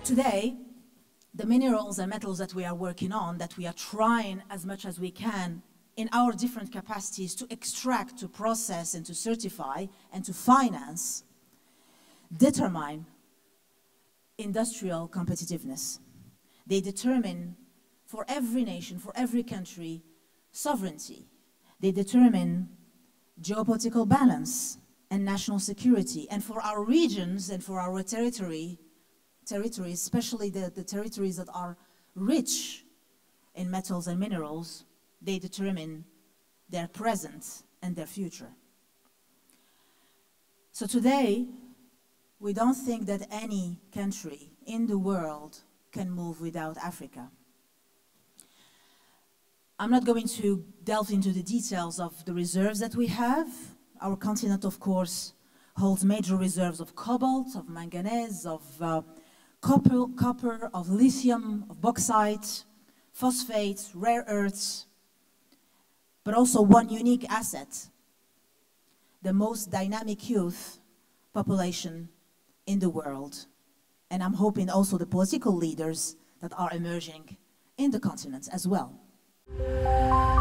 Today, the minerals and metals that we are working on, that we are trying as much as we can in our different capacities to extract, to process, and to certify, and to finance, determine industrial competitiveness. They determine, for every nation, for every country, sovereignty. They determine geopolitical balance and national security. And for our regions and for our territories, especially the territories that are rich in metals and minerals, they determine their present and their future. So today, we don't think that any country in the world can move without Africa. I'm not going to delve into the details of the reserves that we have. Our continent, of course, holds major reserves of cobalt, of manganese, of copper, of lithium, of bauxite, phosphate, rare earths, but also one unique asset, the most dynamic youth population in the world. And I'm hoping also the political leaders that are emerging in the continent as well.